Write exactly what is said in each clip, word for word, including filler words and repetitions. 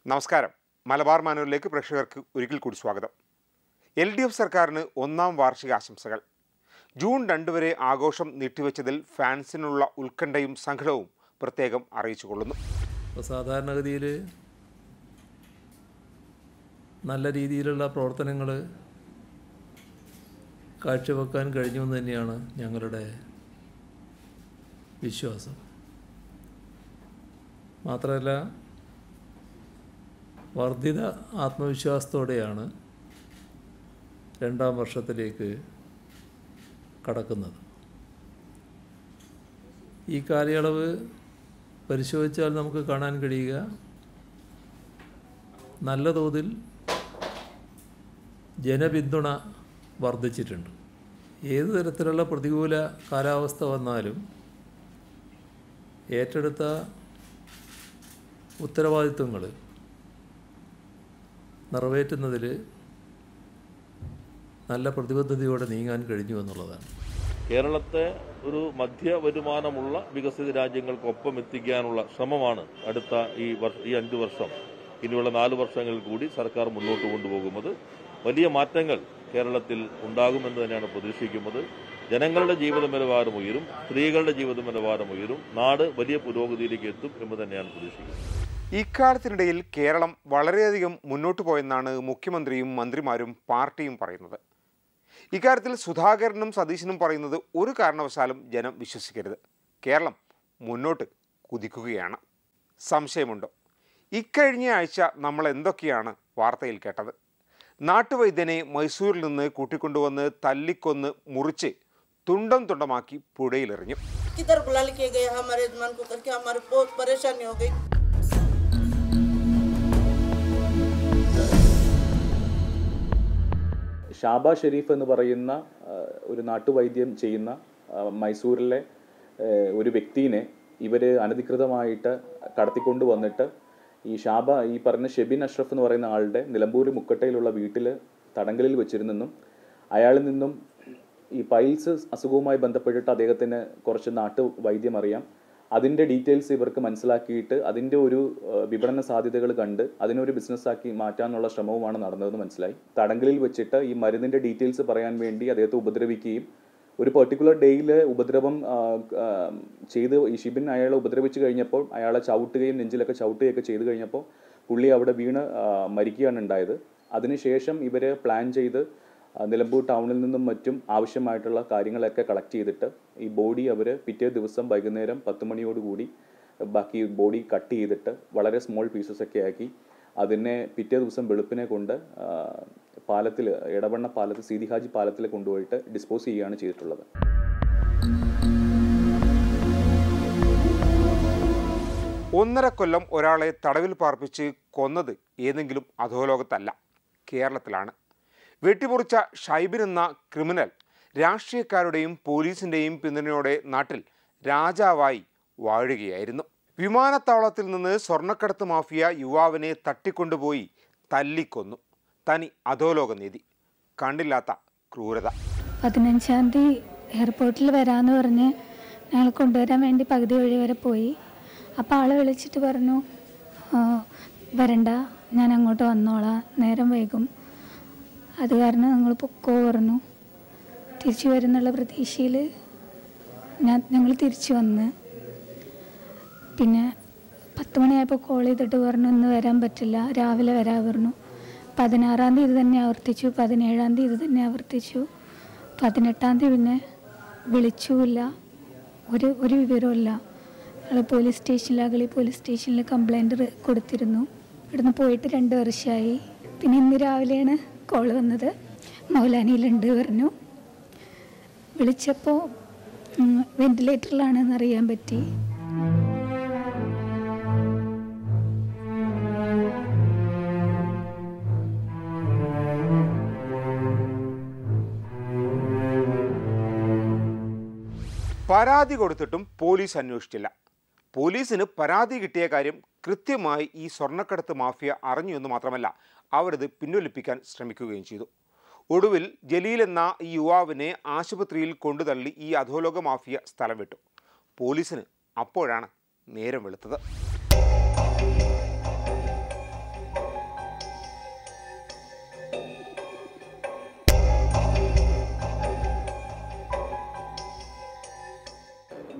നമസ്കാരം. മലബാർ മാനൂരിലേക്ക് പ്രേക്ഷകർക്ക് ഒരിക്കൽ കൂടി സ്വാഗതം. എൽ ഡി എഫ് സർക്കാരിന് ഒന്നാം വാർഷിക ആശംസകൾ. ജൂൺ രണ്ട് വരെ ആഘോഷം നീട്ടിവെച്ചതിൽ ഫാൻസിനുള്ള ഉത്കണ്ഠയും സങ്കടവും പ്രത്യേകം അറിയിച്ചുകൊള്ളുന്നു. സാധാരണഗതിയിൽ നല്ല രീതിയിലുള്ള പ്രവർത്തനങ്ങൾ കാഴ്ചവെക്കാൻ കഴിഞ്ഞു എന്ന് തന്നെയാണ് ഞങ്ങളുടെ വിശ്വാസം. മാത്രമല്ല, വർദ്ധിത ആത്മവിശ്വാസത്തോടെയാണ് രണ്ടാം വർഷത്തിലേക്ക് കടക്കുന്നത്. ഈ കാലയളവ് പരിശോധിച്ചാൽ നമുക്ക് കാണാൻ കഴിയുക, നല്ല തോതിൽ ജനപിന്തുണ വർദ്ധിച്ചിട്ടുണ്ട്. ഏതു തരത്തിലുള്ള പ്രതികൂല കാലാവസ്ഥ വന്നാലും ഏറ്റെടുത്ത ഉത്തരവാദിത്വങ്ങൾ നിറവേറ്റുന്നതിൽ നല്ല പ്രതിബദ്ധതയോടെ നീങ്ങാൻ കഴിഞ്ഞു എന്നുള്ളതാണ്. കേരളത്തെ ഒരു മധ്യ വരുമാനമുള്ള വികസിത രാജ്യങ്ങൾക്കൊപ്പം എത്തിക്കാനുള്ള ശ്രമമാണ് അടുത്ത ഈ ഈ അഞ്ചു വർഷം ഇനിയുള്ള നാല് വർഷങ്ങളിൽ കൂടി സർക്കാർ മുന്നോട്ട് കൊണ്ടുപോകുന്നത്. വലിയ മാറ്റങ്ങൾ കേരളത്തിൽ ഉണ്ടാകുമെന്ന് തന്നെയാണ് പ്രതീക്ഷിക്കുന്നത്. ജനങ്ങളുടെ ജീവിത നിലവാരം ഉയരും, സ്ത്രീകളുടെ ജീവിത നിലവാരം ഉയരും, നാട് വലിയ പുരോഗതിയിലേക്ക് എത്തും എന്ന് തന്നെയാണ് പ്രതീക്ഷിക്കുന്നത്. ഇക്കാലത്തിനിടയിൽ കേരളം വളരെയധികം മുന്നോട്ട് പോയെന്നാണ് മുഖ്യമന്ത്രിയും മന്ത്രിമാരും പാർട്ടിയും പറയുന്നത്. ഇക്കാര്യത്തിൽ സുധാകരനും സതീശനും പറയുന്നത് ഒരു കാരണവശാലും ജനം വിശ്വസിക്കരുത്. കേരളം മുന്നോട്ട് കുതിക്കുകയാണ്. സംശയമുണ്ടോ? ഇക്കഴിഞ്ഞ ആഴ്ച നമ്മൾ എന്തൊക്കെയാണ് വാർത്തയിൽ കേട്ടത്? നാട്ടുവൈദ്യനെ മൈസൂരിൽ നിന്ന് കൂട്ടിക്കൊണ്ടുവന്ന് തല്ലിക്കൊന്ന് മുറിച്ച് തുണ്ടം തുണ്ടമാക്കി പുഴയിലെറിഞ്ഞു. ഷാബ ഷെരീഫ് എന്ന് പറയുന്ന ഒരു നാട്ടുവൈദ്യം ചെയ്യുന്ന മൈസൂരിലെ ഒരു വ്യക്തിനെ ഇവർ അനധികൃതമായിട്ട് കടത്തിക്കൊണ്ട് വന്നിട്ട് ഈ ഷാബ ഈ പറഞ്ഞ ഷെബിൻ അഷ്റഫ് എന്ന് പറയുന്ന ആളുടെ നിലമ്പൂർ മുക്കട്ടയിലുള്ള വീട്ടിൽ തടങ്കലിൽ വെച്ചിരുന്നെന്നും അയാളിൽ നിന്നും ഈ പൈൽസ് അസുഖവുമായി ബന്ധപ്പെട്ടിട്ട് അദ്ദേഹത്തിന് കുറച്ച് നാട്ടു വൈദ്യം അറിയാം, അതിൻ്റെ ഡീറ്റെയിൽസ് ഇവർക്ക് മനസ്സിലാക്കിയിട്ട് അതിൻ്റെ ഒരു വിപണന സാധ്യതകൾ കണ്ട് അതിനൊരു ബിസിനസ്സാക്കി മാറ്റാനുള്ള ശ്രമവുമാണ് നടന്നതെന്ന് മനസ്സിലായി. തടങ്കലിൽ വെച്ചിട്ട് ഈ മരുന്നിൻ്റെ ഡീറ്റെയിൽസ് പറയാൻ വേണ്ടി അദ്ദേഹത്തെ ഉപദ്രവിക്കുകയും ഒരു പെർട്ടിക്കുലർ ഡേയിൽ ഉപദ്രവം ചെയ്ത് ഈ ഷിബിൻ അയാളെ ഉപദ്രവിച്ച് കഴിഞ്ഞപ്പോൾ അയാളെ ചവിട്ടുകയും നെഞ്ചിലൊക്കെ ചവിട്ടുകയൊക്കെ ചെയ്ത് കഴിഞ്ഞപ്പോൾ പുള്ളി അവിടെ വീണ് മരിക്കുകയാണ് ഉണ്ടായത്. അതിനുശേഷം ഇവർ പ്ലാൻ ചെയ്ത് നിലമ്പൂർ ടൗണിൽ നിന്നും മറ്റും ആവശ്യമായിട്ടുള്ള കാര്യങ്ങളൊക്കെ കളക്ട് ചെയ്തിട്ട് ഈ ബോഡി അവർ പിറ്റേ ദിവസം വൈകുന്നേരം പത്ത് മണിയോടുകൂടി ബാക്കി ബോഡി കട്ട് ചെയ്തിട്ട് വളരെ സ്മോൾ പീസസ് ഒക്കെ ആക്കി അതിനെ പിറ്റേ ദിവസം വെളുപ്പിനെ കൊണ്ട് പാലത്തിൽ ഇടവണ്ണ പാലത്തിൽ സീതി ഹാജി പാലത്തിൽ കൊണ്ടുപോയിട്ട് ഡിസ്പോസ് ചെയ്യുകയാണ് ചെയ്തിട്ടുള്ളത്. ഒന്നര കൊല്ലം ഒരാളെ തടവിൽ പാർപ്പിച്ച് കൊന്നത് ഏതെങ്കിലും അധോലോകത്തല്ല, കേരളത്തിലാണ്. വെട്ടിമുറിച്ച ഷൈബിൻ എന്ന ക്രിമിനൽ രാഷ്ട്രീയക്കാരുടെയും പോലീസിൻ്റെയും പിന്തുണയോടെ നാട്ടിൽ രാജാവായി വാഴുകയായിരുന്നു. വിമാനത്താവളത്തിൽ നിന്ന് സ്വർണ്ണക്കടത്ത് മാഫിയ യുവാവിനെ തട്ടിക്കൊണ്ടുപോയി തല്ലിക്കൊന്നു. തനി അധോലോക നീതി, കണ്ടില്ലാത്ത ക്രൂരത. പതിനഞ്ചാം തീയതി എയർപോർട്ടിൽ വരാമെന്ന് പറഞ്ഞ് ഞങ്ങൾ കൊണ്ടുവരാൻ വേണ്ടി പകുതി വഴി വരെ പോയി. അപ്പോൾ ആൾ വിളിച്ചിട്ട് പറഞ്ഞു, വരണ്ട, ഞാൻ അങ്ങോട്ട് വന്നോളാം, നേരം വൈകും, അത് കാരണം നിങ്ങൾ പൊക്കോ പറഞ്ഞു. തിരിച്ചു വരുന്നുള്ള പ്രതീക്ഷയിൽ ഞാൻ ഞങ്ങൾ തിരിച്ചു വന്ന് പിന്നെ പത്ത് മണിയായപ്പോൾ കോൾ ചെയ്തിട്ട് പറഞ്ഞു ഇന്ന് വരാൻ പറ്റില്ല, രാവിലെ വരാൻ പറഞ്ഞു. പതിനാറാം തീയതി തന്നെ ആവർത്തിച്ചു, പതിനേഴാം തീയതി തന്നെ ആവർത്തിച്ചു, പതിനെട്ടാം തീയതി പിന്നെ വിളിച്ചുമില്ല, ഒരു ഒരു വിവരമില്ല. ഞങ്ങൾ പോലീസ് സ്റ്റേഷനിൽ അഗളി പോലീസ് സ്റ്റേഷനിൽ കംപ്ലൈൻറ്റ് കൊടുത്തിരുന്നു. ഇവിടുന്ന് പോയിട്ട് രണ്ട് വർഷമായി. പിന്നെ ഇന്ന് രാവിലെയാണ് കോൾ വന്നത്, മൗലാനിയിലുണ്ട് പറഞ്ഞു. വിളിച്ചപ്പോൾ വെന്റിലേറ്ററിലാണെന്ന് അറിയാൻ പറ്റി. പരാതി കൊടുത്തിട്ടും പോലീസ് അന്വേഷിച്ചില്ല. പോലീസിന് പരാതി കിട്ടിയ കാര്യം കൃത്യമായി ഈ സ്വർണ്ണക്കടത്ത് മാഫിയ അറിഞ്ഞു എന്ന് മാത്രമല്ല, അവരത് പിൻവലിപ്പിക്കാൻ ശ്രമിക്കുകയും ചെയ്തു. ഒടുവിൽ ജലീൽ എന്ന ഈ യുവാവിനെ ആശുപത്രിയിൽ കൊണ്ടുതള്ളി ഈ അധോലോക മാഫിയ സ്ഥലം വിട്ടു. പോലീസിന് അപ്പോഴാണ് നേരം വെളുത്തത്.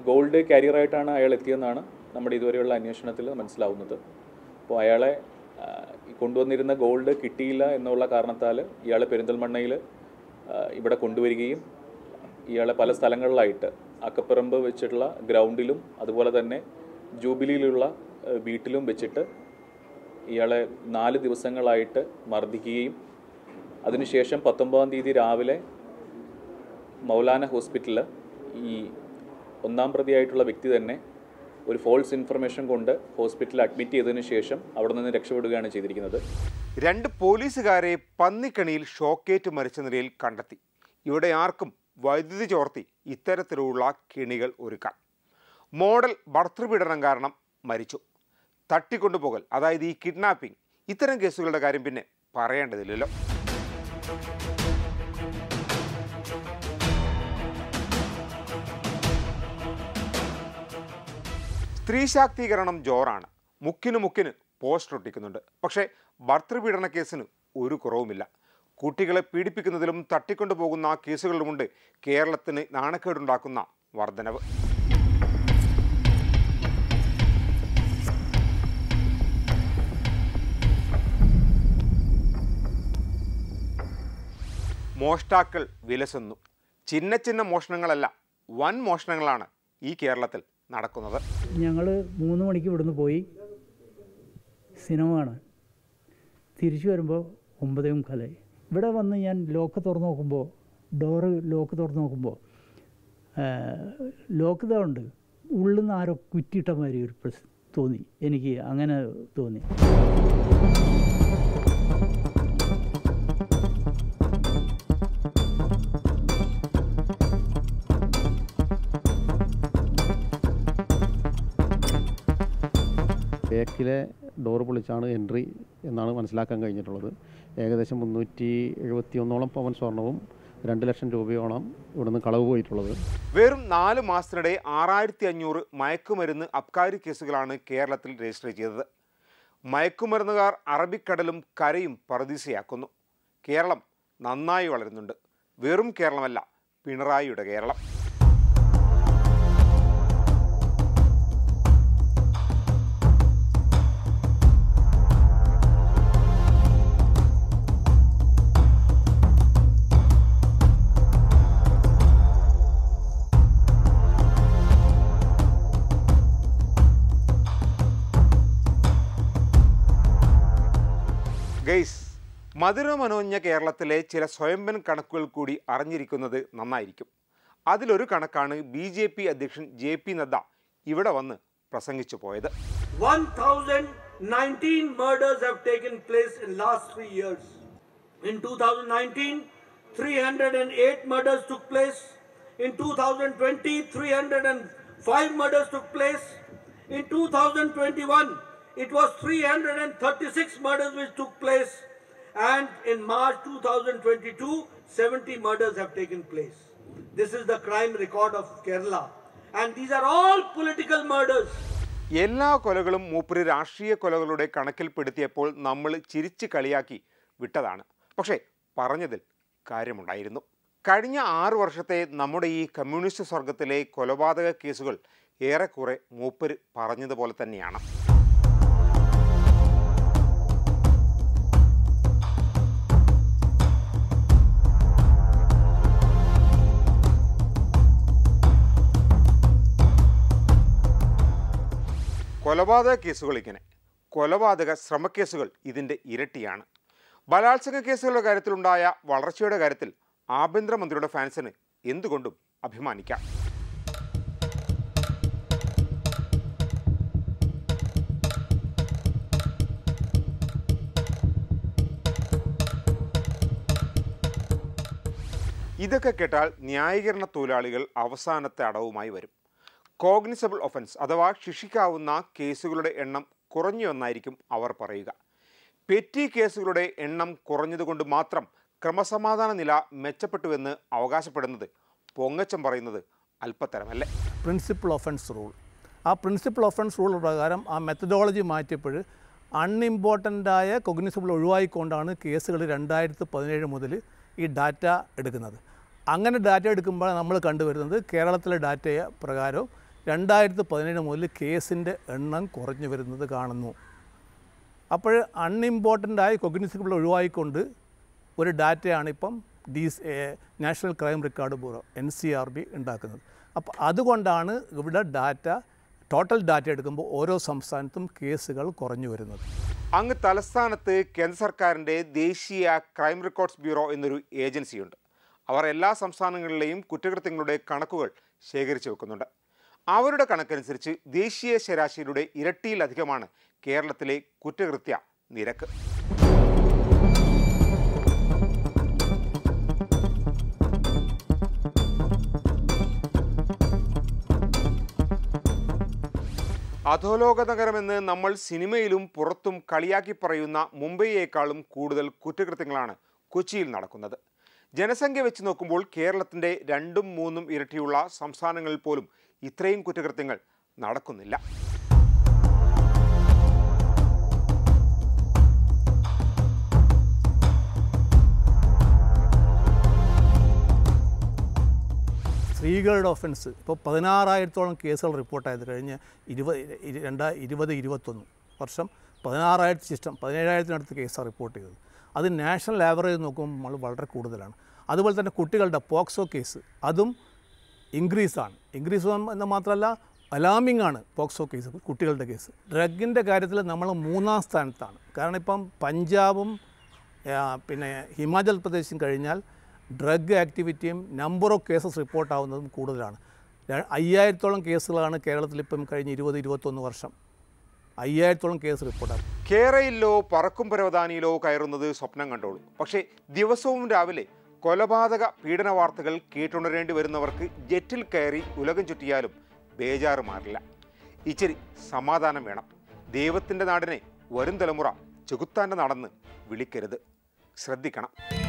ഗോൾഡ് കാരിയറായിട്ടാണ് അയാൾ എത്തിയെന്നാണ് നമ്മുടെ ഇതുവരെയുള്ള അന്വേഷണത്തിൽ മനസ്സിലാവുന്നത്. അപ്പോൾ അയാളെ കൊണ്ടുവന്നിരുന്ന ഗോൾഡ് കിട്ടിയില്ല എന്നുള്ള കാരണത്താൽ ഇയാളെ പെരിന്തൽമണ്ണയിൽ ഇവിടെ കൊണ്ടുവരികയും ഇയാളെ പല സ്ഥലങ്ങളിലായിട്ട് അക്കപ്പറമ്പ് വെച്ചിട്ടുള്ള ഗ്രൗണ്ടിലും അതുപോലെ തന്നെ ജൂബിലിയിലുള്ള വീട്ടിലും വെച്ചിട്ട് ഇയാളെ നാല് ദിവസങ്ങളായിട്ട് മർദ്ദിക്കുകയും അതിനുശേഷം പത്തൊമ്പതാം തീയതി രാവിലെ മൗലാന ഹോസ്പിറ്റലിൽ ഈ ഒന്നാം പ്രതിയായിട്ടുള്ള വ്യക്തി തന്നെ ഒരു ഫോൾസ് ഇൻഫർമേഷൻ കൊണ്ട് ഹോസ്പിറ്റലിൽ അഡ്മിറ്റ് ചെയ്തതിനു ശേഷം അവിടെ നിന്ന് രക്ഷപ്പെടുകയാണ് ചെയ്തിരിക്കുന്നത്. രണ്ട് പോലീസുകാരെ പന്നിക്കണിയിൽ ഷോക്കേറ്റ് മരിച്ച നിലയിൽ കണ്ടെത്തി. ഇവിടെ ആർക്കും വൈദ്യുതി ചോർത്തി ഇത്തരത്തിലുള്ള കെണികൾ ഒരുക്കാം. മോഡൽ ഭർതൃപീഡനം കാരണം മരിച്ചു. തട്ടിക്കൊണ്ടുപോകൽ, അതായത് ഈ കിഡ്നാപ്പിംഗ്, ഇത്തരം കേസുകളുടെ കാര്യം പിന്നെ പറയേണ്ടതില്ലല്ലോ. സ്ത്രീ ശാക്തീകരണം ജോറാണ്. മുക്കിന് മുക്കിന് പോസ്റ്റർ ഒട്ടിക്കുന്നുണ്ട്. പക്ഷേ ഭർതൃപീഡന കേസിന് ഒരു കുറവുമില്ല. കുട്ടികളെ പീഡിപ്പിക്കുന്നതിലും തട്ടിക്കൊണ്ടുപോകുന്ന കേസുകളിലുമുണ്ട് കേരളത്തിന് നാണക്കേടുണ്ടാക്കുന്ന വർധനവ്. മോഷ്ടാക്കൾ വിലസുന്നു. ചിന്ന ചിന്ന മോഷണങ്ങളല്ല, വൻ മോഷണങ്ങളാണ് ഈ കേരളത്തിൽ നടക്കുന്നത്. ഞങ്ങൾ മൂന്ന് മണിക്ക് ഇവിടുന്ന് പോയി സിനിമ കാണാൻ. തിരിച്ചു വരുമ്പോൾ ഒമ്പതേ മുക്കാലായി. ഇവിടെ വന്ന് ഞാൻ ലോക്ക് തുറന്ന് നോക്കുമ്പോൾ, ഡോറ് ലോക്ക് തുറന്ന് നോക്കുമ്പോൾ ലോക്ക് ഇതാ ഉണ്ട്, ഉള്ളിൽ നിന്ന് ആരോ കുറ്റിയിട്ട മാതിരി ഒരു പ്രസ് തോന്നി. എനിക്ക് അങ്ങനെ തോന്നി. ബാക്കിലെ ഡോറ് പൊളിച്ചാണ് എൻട്രി എന്നാണ് മനസ്സിലാക്കാൻ കഴിഞ്ഞിട്ടുള്ളത്. ഏകദേശം മുന്നൂറ്റി എഴുപത്തി ഒന്നോളം പവൻ സ്വർണവും രണ്ട് ലക്ഷം രൂപയോളം ഇവിടുന്ന് കളവ് പോയിട്ടുള്ളത്. വെറും നാല് മാസത്തിനിടെ ആറായിരത്തി അഞ്ഞൂറ് മയക്കുമരുന്ന് അബ്കാരി കേസുകളാണ് കേരളത്തിൽ രജിസ്റ്റർ ചെയ്തത്. മയക്കുമരുന്നുകാർ അറബിക്കടലും കരയും പറുദീസയാക്കുന്നു. കേരളം നന്നായി വളരുന്നുണ്ട്. വെറും കേരളമല്ല, പിണറായിയുടെ കേരളം. ഗൈസ്, മധുരമനോഞ്ഞ കേരളത്തിലെ ചില സ്വയംഭൻ കണക്കുകൾ കൂടി അറിഞ്ഞിരിക്കുന്നത് നന്നായിരിക്കും. അതിലൊരു കണക്കാണ് ബി ജെ പി അധ്യക്ഷൻ ജെ പി നദ്ദ ഇവിടെ വന്ന് പ്രസംഗിച്ചു പോയത്. one thousand nineteen murders have taken place in last three years. In two thousand nineteen, three hundred eight murders took place. In two thousand twenty, three hundred five murders took place. In two thousand twenty-one, it was three hundred thirty-six murders which took place, and in March two thousand twenty-two, seventy murders have taken place. This is the crime record of Kerala, and these are all political murders. എല്ലാ കൊലകളും മൂപ്പര് രാഷ്ട്രീയ കൊലകളുടെ കണക്കിൽപ്പെടുത്തിയപ്പോൾ നമ്മൾ ചിരിച്ച് കളിയാക്കി വിട്ടതാണ്. പക്ഷേ പറഞ്ഞതിൽ കാര്യമുണ്ടായിരുന്നു. കഴിഞ്ഞ ആറു വർഷത്തെ നമ്മുടെ ഈ കമ്മ്യൂണിസ്റ്റ് സ്വർഗത്തിലെ കൊലപാതക കേസുകൾ ഏറെക്കുറെ മൂപ്പര് പറഞ്ഞതുപോലെ തന്നെയാണ്. കൊലപാതക കേസുകൾ ഇങ്ങനെ, കൊലപാതക ശ്രമക്കേസുകൾ ഇതിൻ്റെ ഇരട്ടിയാണ്. ബലാത്സംഗ കേസുകളുടെ കാര്യത്തിലുണ്ടായ വളർച്ചയുടെ കാര്യത്തിൽ ആഭ്യന്തരമന്ത്രിയുടെ ഫാൻസിന് എന്തുകൊണ്ടും അഭിമാനിക്കാം. ഇതൊക്കെ കേട്ടാൽ ന്യായീകരണ തൊഴിലാളികൾ അവസാനത്തെ അടവുമായി വരും. കോഗ്നിസബിൾ ഒഫൻസ് അഥവാ ശിക്ഷിക്കാവുന്ന കേസുകളുടെ എണ്ണം കുറഞ്ഞു എന്നായിരിക്കും അവർ പറയുക. പെറ്റി കേസുകളുടെ എണ്ണം കുറഞ്ഞതുകൊണ്ട് മാത്രം ക്രമസമാധാന നില മെച്ചപ്പെട്ടുവെന്ന് അവകാശപ്പെടുന്നത് പൊങ്ങച്ചം പറയുന്നത് അല്പത്തരമല്ലേ. പ്രിൻസിപ്പൽ ഒഫൻസ് റൂൾ, ആ പ്രിൻസിപ്പൽ ഒഫൻസ് റൂൾ പ്രകാരം ആ മെത്തഡോളജി മാറ്റിയപ്പോൾ അൺഇമ്പോർട്ടൻ്റായ കൊഗ്നിസബിൾ ഒഴിവായിക്കൊണ്ടാണ് കേസുകൾ രണ്ടായിരത്തി പതിനേഴ് മുതൽ ഈ ഡാറ്റ എടുക്കുന്നത്. അങ്ങനെ ഡാറ്റ എടുക്കുമ്പോൾ നമ്മൾ കണ്ടുവരുന്നത് കേരളത്തിലെ ഡാറ്റ പ്രകാരം രണ്ടായിരത്തി പതിനേഴ് മുതൽ കേസിൻ്റെ എണ്ണം കുറഞ്ഞു വരുന്നത് കാണുന്നു. അപ്പോൾ അൺഇമ്പോർട്ടൻ്റായ കൊഗ്നിസിബിൾ ഒഴിവായിക്കൊണ്ട് ഒരു ഡാറ്റയാണ് ഇപ്പം the national crime record bureau N C R B ഉണ്ടാക്കുന്നത്. അപ്പോൾ അതുകൊണ്ടാണ് ഇവിടെ ഡാറ്റ ടോട്ടൽ ഡാറ്റ എടുക്കുമ്പോൾ ഓരോ സംസ്ഥാനത്തും കേസുകൾ കുറഞ്ഞു വരുന്നത്. അങ്ങ് തലസ്ഥാനത്ത് കേന്ദ്ര സർക്കാരിൻ്റെ ദേശീയ ക്രൈം റെക്കോർഡ്സ് ബ്യൂറോ എന്നൊരു ഏജൻസിയുണ്ട്. അവർ എല്ലാ സംസ്ഥാനങ്ങളിലെയും കുറ്റകൃത്യങ്ങളുടെ കണക്കുകൾ ശേഖരിച്ചു വെക്കുന്നുണ്ട്. അവരുടെ കണക്കനുസരിച്ച് ദേശീയ ശരാശരിയുടെ ഇരട്ടിയിലധികമാണ് കേരളത്തിലെ കുറ്റകൃത്യ നിരക്ക്. അധോലോക നഗരമെന്ന് നമ്മൾ സിനിമയിലും പുറത്തും കളിയാക്കി പറയുന്ന മുംബൈയേക്കാളും കൂടുതൽ കുറ്റകൃത്യങ്ങളാണ് കൊച്ചിയിൽ നടക്കുന്നത്. ജനസംഖ്യ വെച്ച് നോക്കുമ്പോൾ കേരളത്തിൻ്റെ രണ്ടും മൂന്നും ഇരട്ടിയുള്ള സംസ്ഥാനങ്ങളിൽ പോലും ഇത്രയും കുറ്റകൃത്യങ്ങൾ നടക്കുന്നില്ല. സ്ത്രീകളുടെ ഒഫൻസ് ഇപ്പോൾ പതിനാറായിരത്തോളം കേസുകൾ റിപ്പോർട്ടായത് കഴിഞ്ഞ് ഇരുപത് രണ്ടാ ഇരുപത് ഇരുപത്തൊന്ന് വർഷം പതിനാറായിരത്തി സിസ്റ്റം പതിനേഴായിരത്തിനടുത്ത് കേസാണ് റിപ്പോർട്ട് ചെയ്തത്. അത് നാഷണൽ ആവറേജ് നോക്കുമ്പോൾ നമ്മൾ വളരെ കൂടുതലാണ്. അതുപോലെ തന്നെ കുട്ടികളുടെ പോക്സോ കേസ് അതും ഇൻക്രീസാണ്. ഇൻക്രീസ് എന്ന് മാത്രമല്ല അലാമിംഗ് ആണ് പോക്സോ കേസ്, കുട്ടികളുടെ കേസ്. ഡ്രഗിൻ്റെ കാര്യത്തിൽ നമ്മൾ മൂന്നാം സ്ഥാനത്താണ്. കാരണം ഇപ്പം പഞ്ചാബും പിന്നെ ഹിമാചൽ പ്രദേശും കഴിഞ്ഞാൽ ഡ്രഗ് ആക്ടിവിറ്റിയും നമ്പർ ഓഫ് കേസസ് റിപ്പോർട്ടാവുന്നതും കൂടുതലാണ്. അയ്യായിരത്തോളം കേസുകളാണ് കേരളത്തിൽ ഇപ്പം കഴിഞ്ഞ ഇരുപത് ഇരുപത്തൊന്ന് വർഷം അയ്യായിരത്തോളം കേസ് റിപ്പോർട്ടാണ്. കേരളയിലോ പറക്കും പരവതാനിയിലോ കയറുന്നത് സ്വപ്നം കണ്ടോളൂ. പക്ഷേ ദിവസവും രാവിലെ കൊലപാതക പീഡന വാർത്തകൾ കേട്ടുണരേണ്ടി വരുന്നവർക്ക് ജെറ്റിൽ കയറി ഉലകം ചുറ്റിയാലും ബേജാറ് മാറില്ല. ഇച്ചിരി സമാധാനം വേണം. ദൈവത്തിൻ്റെ നാടിനെ വരും തലമുറ ചെകുത്താൻ്റെ നാടെന്ന് വിളിക്കരുത്. ശ്രദ്ധിക്കണം.